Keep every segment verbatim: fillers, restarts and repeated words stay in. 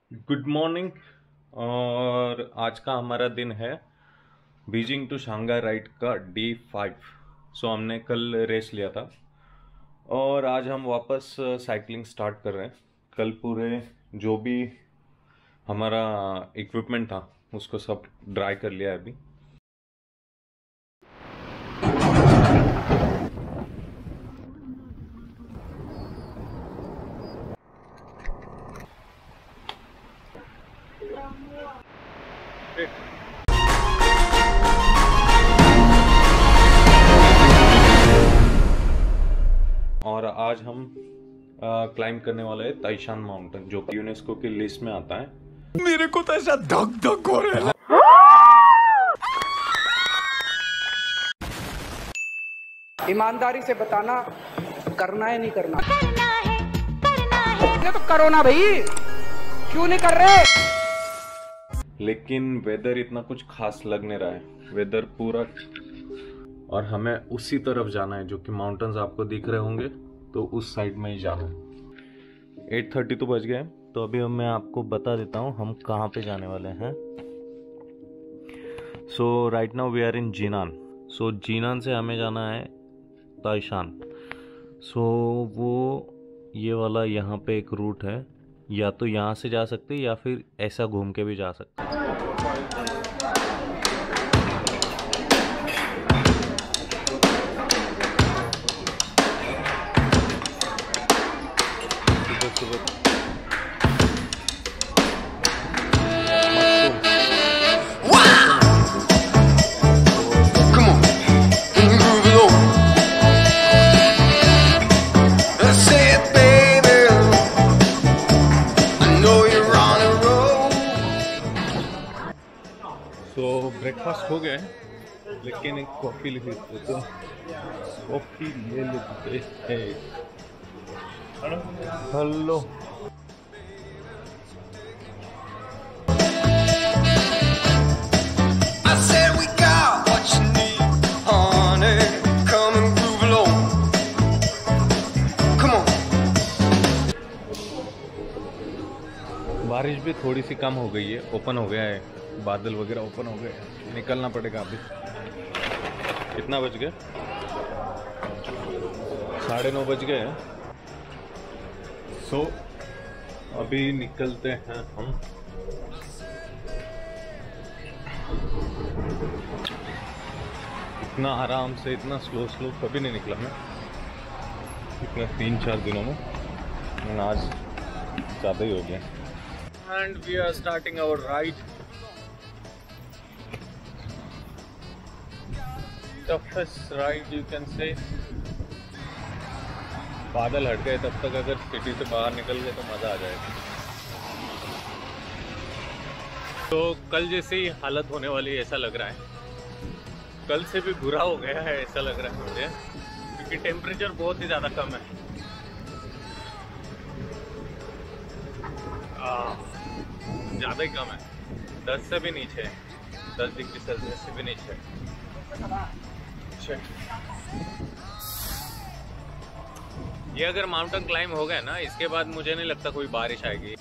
Good morning. और आज का हमारा दिन है बीजिंग टू शंघाई राइड का डे फाइव। सो हमने कल रेस्ट लिया था और आज हम वापस साइकिलिंग स्टार्ट कर रहे हैं। कल पूरे जो भी हमारा इक्विपमेंट था उसको सब ड्राई कर लिया है अभी। और आज हम क्लाइंब करने वाले हैं ताइशान माउंटेन, जो यूनेस्को की लिस्ट में आता है। मेरे को तो ऐसा धक धक हो रहा है। ईमानदारी से बताना, करना है नहीं करना? करना है, करना है। ये तो करो ना भाई, क्यों नहीं कर रहे? लेकिन वेदर इतना कुछ खास लग नहीं रहा है, वेदर पूरा, और हमें उसी तरफ जाना है जो कि माउंटेन्स आपको दिख रहे होंगे, तो उस साइड में ही जाना है। एट थर्टी तो बज गए, तो अभी मैं आपको बता देता हूँ हम कहाँ पे जाने वाले हैं। So right now we are in Jinan. So Jinan से हमें जाना है ताइशान। सो so, वो ये वाला यहाँ पे एक रूट है, या तो यहाँ से जा सकते हैं या फिर ऐसा घूम के भी जा सकते हैं। तो ब्रेकफास्ट हो गया है, लेकिन एक कॉफ़ी ले लेते तो कॉफ़ी ले लेते हैं। हेलो, बारिश भी थोड़ी सी कम हो गई है, ओपन हो गया है, बादल वगैरह ओपन हो गए, निकलना पड़ेगा अभी। कितना बज गए? साढ़े नौ बज गए हैं। सो अभी निकलते हैं हम। इतना आराम से, इतना स्लो स्लो कभी नहीं निकला मैं इतना तीन चार दिनों में, आज ज़्यादा ही हो गया। And we are starting our ride. Toughest ride you can say. बादल हट गए तब तक अगर सिटी से बाहर निकल गए तो मज़ा आ जाएगा। तो कल जैसी हालत होने वाली ऐसा लग रहा है, कल से भी बुरा हो गया है ऐसा लग रहा है मुझे, क्योंकि टेम्परेचर बहुत ही ज़्यादा कम है। ज़्यादा ही कम है, दस से भी नीचे है, दस डिग्री सेल्सियस से भी नीचे है। ये अगर माउंटेन क्लाइंब हो गया ना, इसके बाद मुझे नहीं लगता कोई बारिश आएगी।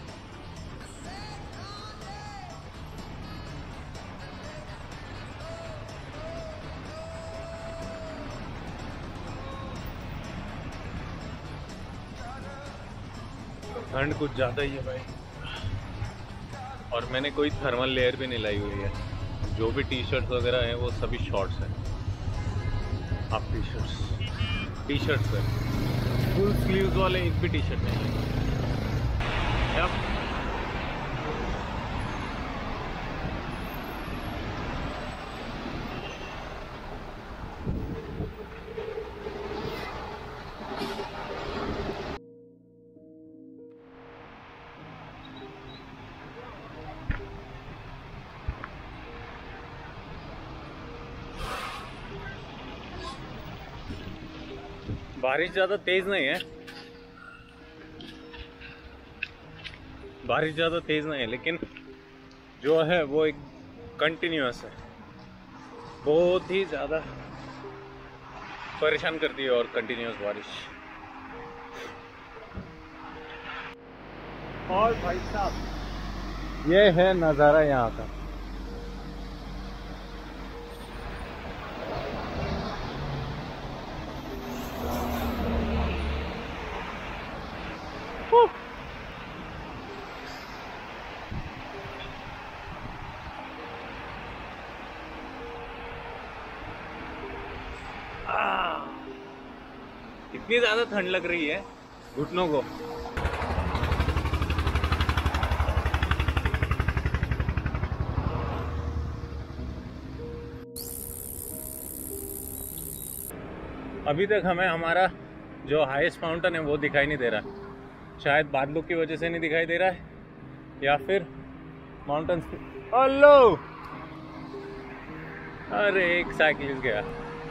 ठंड कुछ ज़्यादा ही है भाई, और मैंने कोई थर्मल लेयर भी नहीं लाई हुई है। जो भी टी शर्ट्स वगैरह हैं वो सभी शॉर्ट्स हैं, half T shirts T shirts है, फुल स्लीव्स वाले एक भी टी शर्ट नहीं है। बारिश ज़्यादा तेज़ नहीं है, बारिश ज़्यादा तेज़ नहीं है, लेकिन जो है वो एक कंटिन्यूअस है, बहुत ही ज़्यादा परेशान करती है। और कंटिन्यूअस बारिश। और भाई साहब ये है नज़ारा यहाँ का। इतनी ज्यादा ठंड लग रही है घुटनों को। अभी तक हमें हमारा जो हाईएस्ट माउंटेन है वो दिखाई नहीं दे रहा। शायद बादलों की वजह से नहीं दिखाई दे रहा है या फिर माउंटेन। हेलो, अरे एक साइकिलिस्ट गया।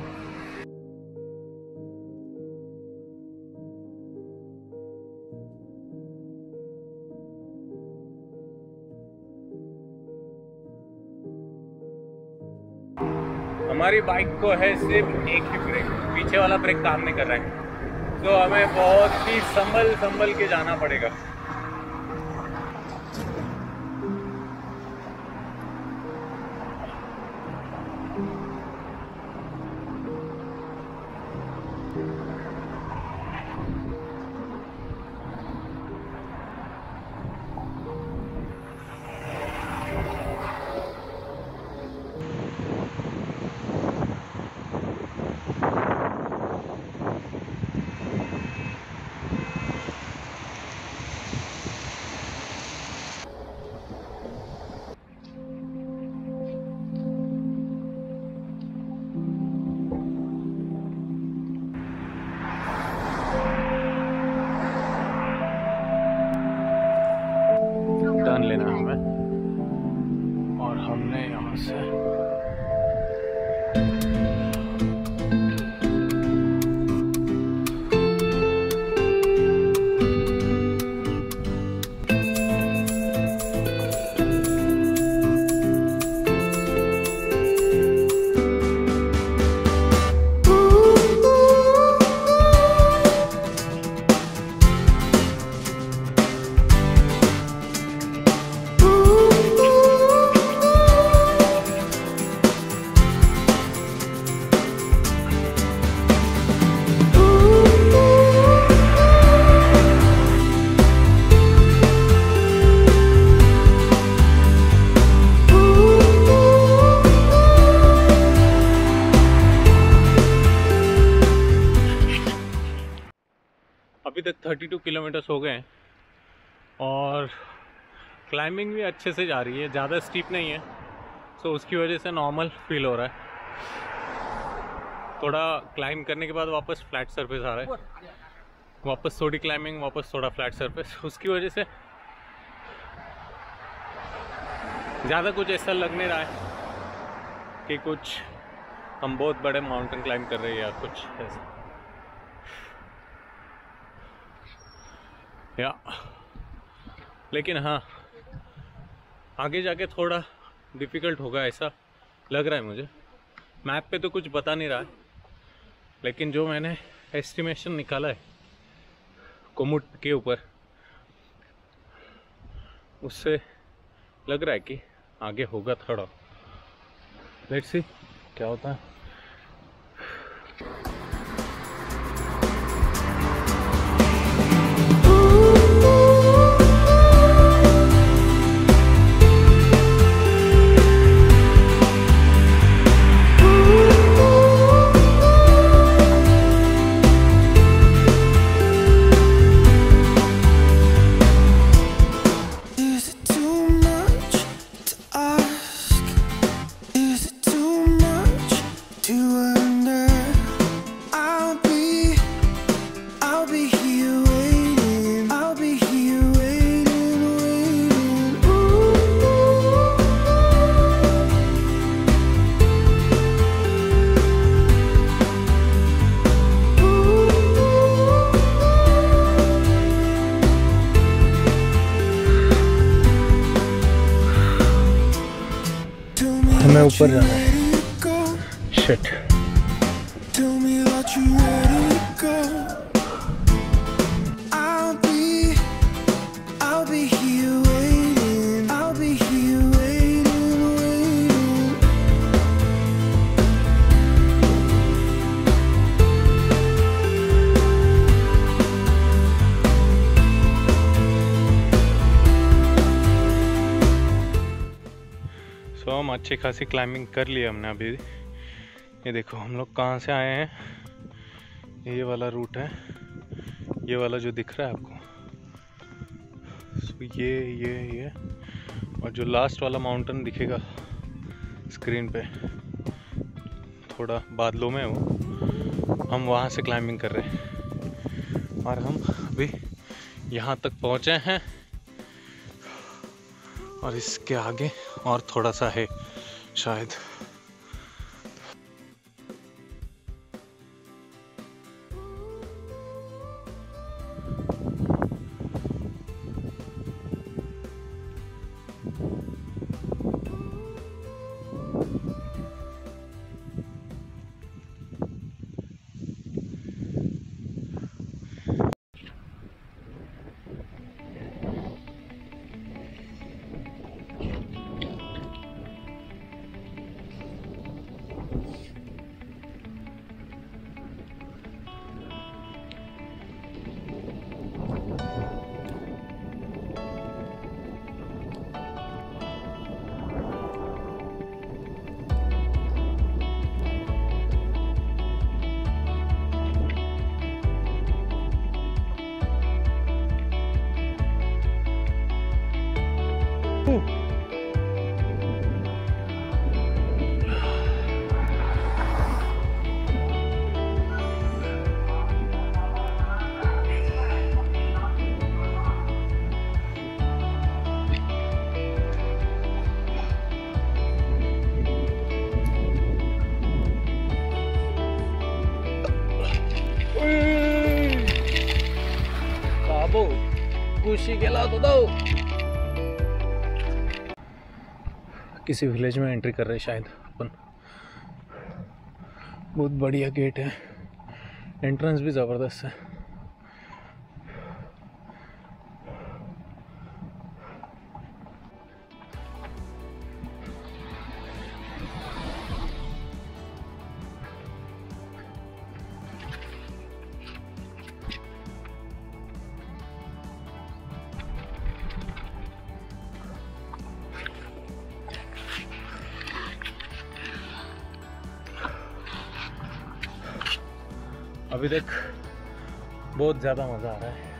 हमारी बाइक को है सिर्फ एक ही ब्रेक, पीछे वाला ब्रेक काम नहीं कर रहा है, तो हमें बहुत ही संभल संभल के जाना पड़ेगा। टर्न लेना है हमें और हमने यहाँ से अभी तक बत्तीस किलोमीटर्स हो गए हैं और क्लाइंबिंग भी अच्छे से जा रही है, ज़्यादा स्टीप नहीं है, सो उसकी वजह से नॉर्मल फील हो रहा है। थोड़ा क्लाइंब करने के बाद वापस फ्लैट सरफेस आ रहा है, वापस थोड़ी क्लाइंबिंग, वापस थोड़ा फ्लैट सरफेस। उसकी वजह से ज़्यादा कुछ ऐसा लग नहीं रहा है कि कुछ हम बहुत बड़े माउंटेन क्लाइंब कर रहे हैं या कुछ ऐसा। या लेकिन हाँ, आगे जाके थोड़ा डिफ़िकल्ट होगा ऐसा लग रहा है मुझे। मैप पे तो कुछ बता नहीं रहा है, लेकिन जो मैंने एस्टिमेशन निकाला है कोमुट के ऊपर, उससे लग रहा है कि आगे होगा थोड़ा। लेट्स सी क्या होता है। हमें ऊपर जाना है। Shit. I'll be here waiting. I'll be एकदम अच्छी खासी क्लाइंबिंग कर ली हमने अभी। ये देखो हम लोग कहाँ से आए हैं, ये वाला रूट है, ये वाला जो दिख रहा है आपको, so ये ये ये और जो लास्ट वाला माउंटेन दिखेगा स्क्रीन पे थोड़ा बादलों में वो, हम वहाँ से क्लाइंबिंग कर रहे हैं। और हम अभी यहाँ तक पहुँचे हैं और इसके आगे और थोड़ा सा है शायद। खुशी गेला तो दो किसी विलेज में एंट्री कर रहे शायद अपन। बहुत बढ़िया गेट है, एंट्रेंस भी ज़बरदस्त है। अभी तक बहुत ज़्यादा मज़ा आ रहा है।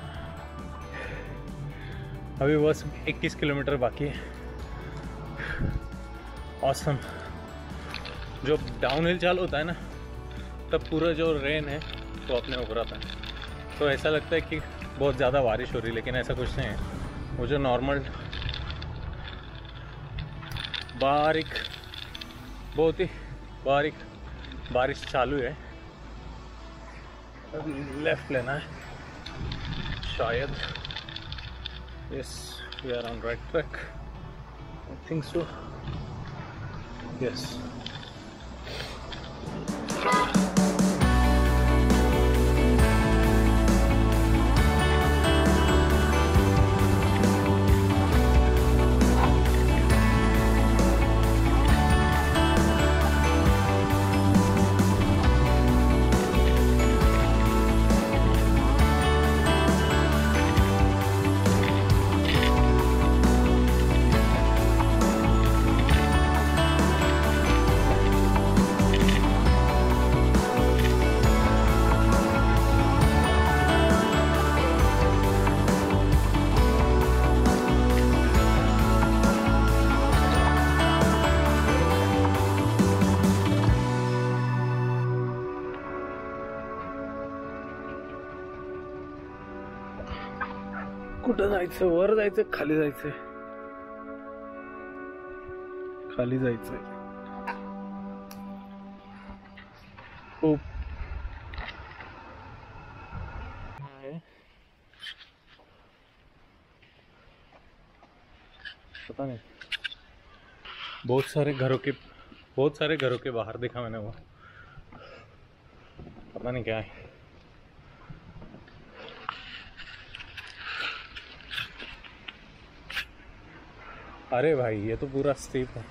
अभी बस इक्कीस किलोमीटर बाकी है। ऑसम। जो डाउनहिल चालू होता है ना, तब पूरा जो रेन है वो अपने ऊपर आता है, तो ऐसा लगता है कि बहुत ज़्यादा बारिश हो रही है, लेकिन ऐसा कुछ नहीं है। वो जो नॉर्मल बारीक, बहुत ही बारीक बारिश चालू है। लेफ्ट लेना है शायद। Yes, we are on right track, I think so. Yes, कुठं जायचं? वर जायचं, खाली जायचं? खाली जायचं। खूप पता नहीं, बहुत सारे घरों के बहुत सारे घरों के बाहर देखा मैंने, वो पता नहीं क्या है। अरे भाई, ये तो पूरा स्टीप है।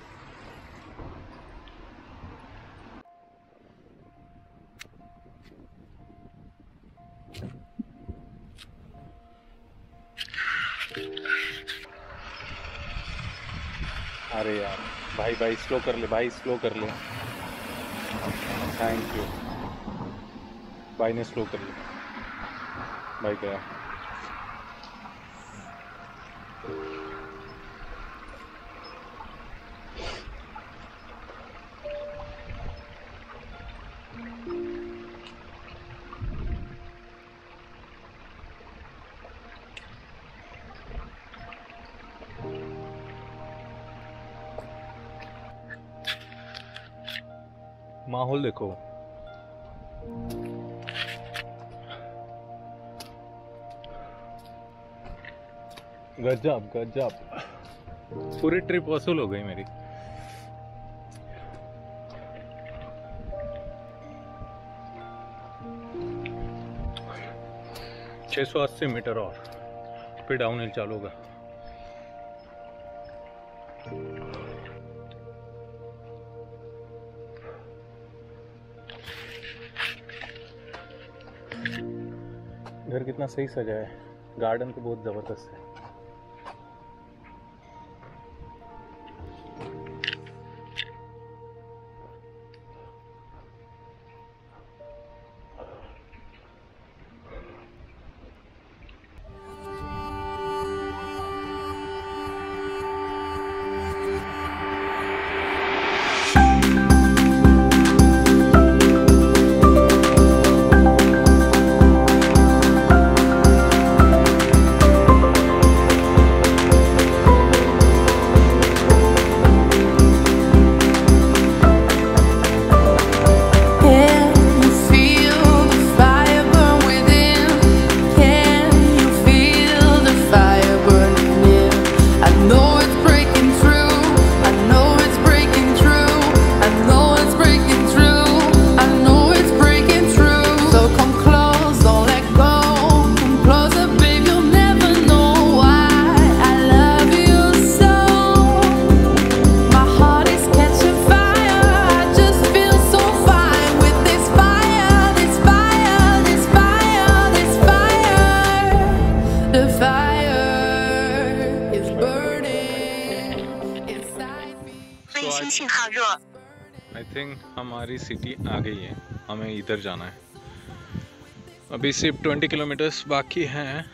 अरे यार भाई भाई स्लो कर ले भाई, स्लो कर ले। थैंक यू भाई ने स्लो कर लिया। भाई गया। माहौल देखो, गजब गजब। पूरी ट्रिप वसूल हो गई मेरी। छह सौ अस्सी मीटर और फिर डाउन हिल चालू होगा। घर कितना सही सजा है, गार्डन तो बहुत जबरदस्त है। आई थिंक हमारी सिटी आ गई है, हमें इधर जाना है। अभी सिर्फ ट्वेंटी किलोमीटर्स बाकी हैं।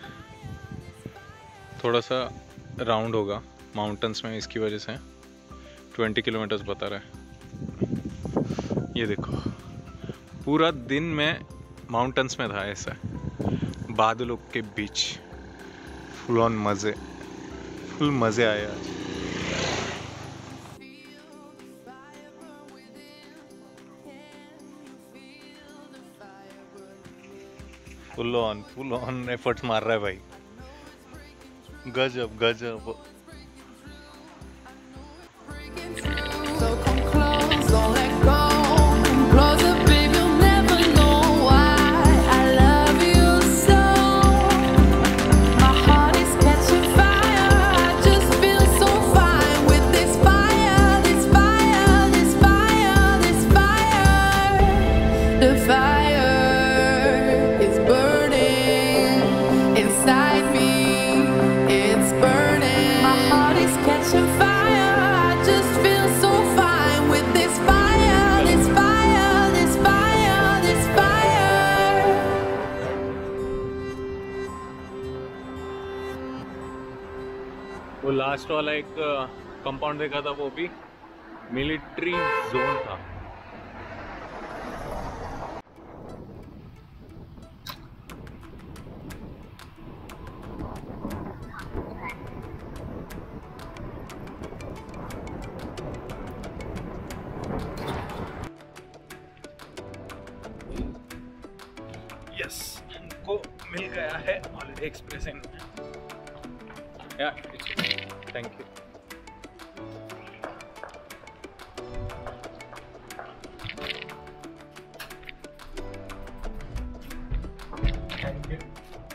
थोड़ा सा राउंड होगा माउंटेन्स में, इसकी वजह से ट्वेंटी किलोमीटर्स बता रहा है। ये देखो पूरा दिन में माउंटेन्स में था, ऐसा बादलों के बीच फुल ऑन मज़े, फुल मज़े आए आज। Full on full on efforts मार रहा है भाई, गजब गजब। वो लास्ट वाला एक कंपाउंड देखा था, वो भी मिलिट्री जोन था। यस, हमको मिल गया है Holiday Express Inn. Yeah, it's okay. Thank you. Thank you.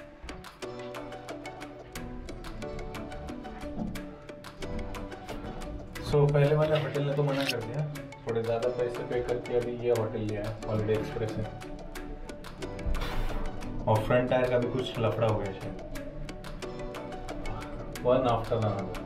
So पहले वाले होटल ने तो मना कर दिया, थोड़े ज़्यादा पैसे पे करके अभी ये होटल लिया है, हॉलिडे एक्सप्रेस है। और फ्रंट टायर का भी कुछ लफड़ा हो गया शायद। One after another.